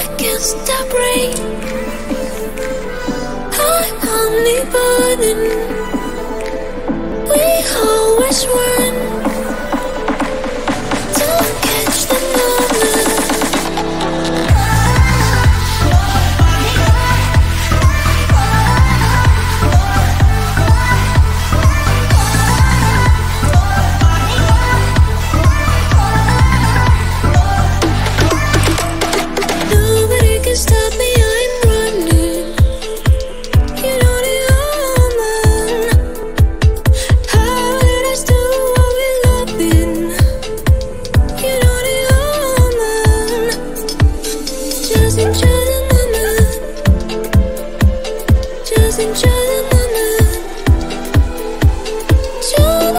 against the brain. I'm only burning. We always were.